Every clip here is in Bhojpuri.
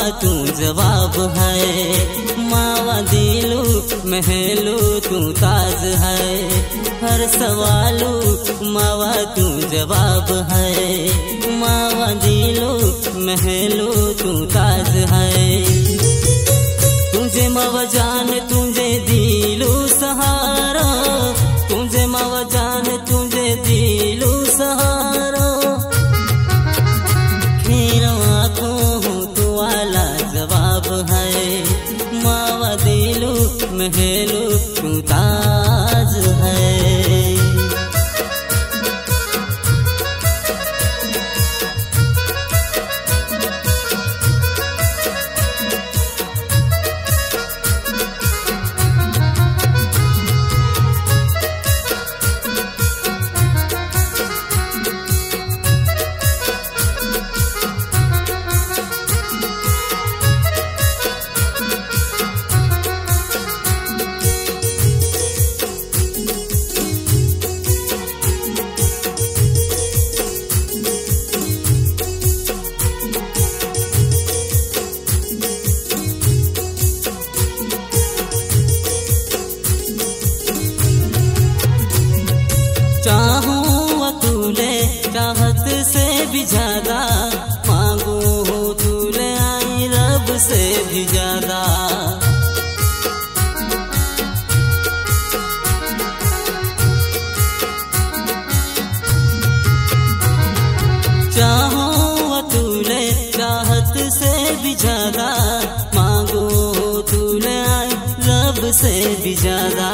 तू जवाब है, मावा दिलू महलू तू ताज है, हर सवालू मावा तू जवाब है, मावा दिलू महलू तू ताज है। तुझे मावा जान तुझे दिलू सहारा, तुझे मावा जान तुझे दिलू सहारा, खेरों आँखों तू वाला जवाब है, मावा दिलू महलू तू ताज है। चाहूँ तूले चाहत से भी ज्यादा, मांगू तूले आई रब से भी ज्यादा। चाहूँ तूले चाहत से भी ज्यादा, मांगू तूले आई रब से भी ज्यादा।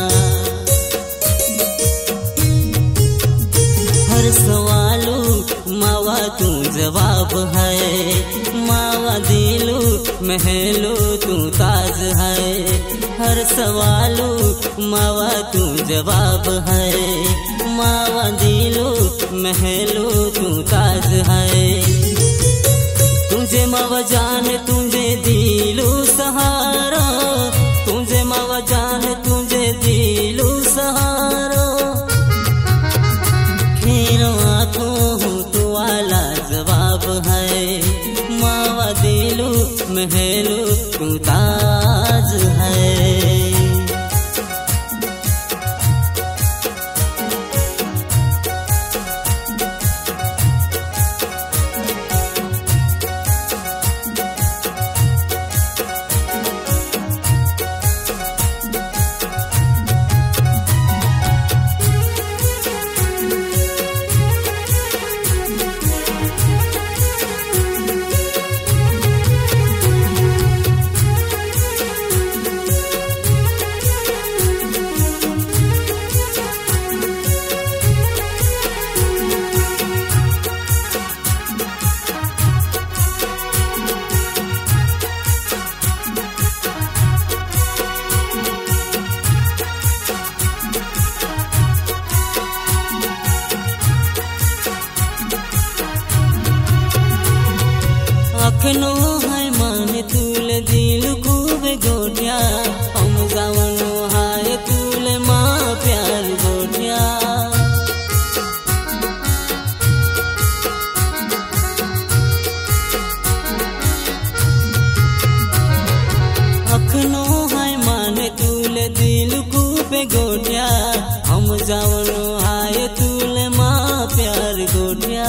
हर सवालू मावा तू जवाब है, मावा दिलू महलू तू ताज है, हर सवालू मावा तू जवाब है, मावा दिलू महलू तू ताज है। तुझे मावा जान तुझे दिलू सहारा, तुझे मावा जान तुझे दिलू सहारा, आँखों तू वाला जवाब है, मावा दिलू महलू तू ताज है। अखनो है मान तूले दिल खूब गोटिया, हम जावनो हाय तूले माँ प्यार गोटिया। अखनो है मान तूले दिल खूब गोटिया, हम जावनो हाय तूले माँ प्यार गोटिया।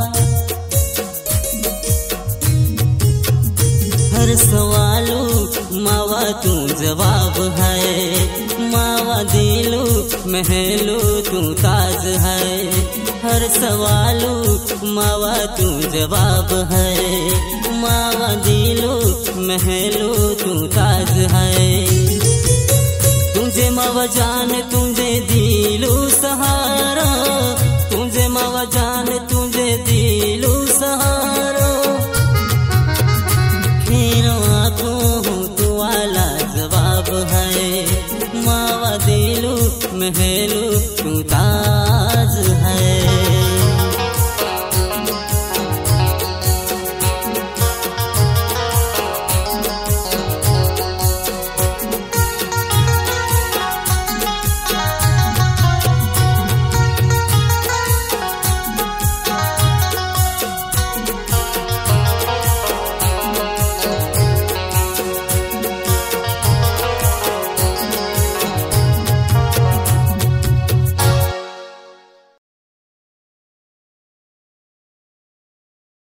हर सवालू मावा तू जवाब है, मावा दिलू महलू तू ताज है, हर सवालू मावा तू जवाब है, मावा दिलू महलू तू ताज है। तुझे मावा जान तुझे दिलू सहारा, तुझे मावा जान तुझे दिलू सहारा, आँखों तू वाला जवाब है, मावा दिलू महलू तू ताज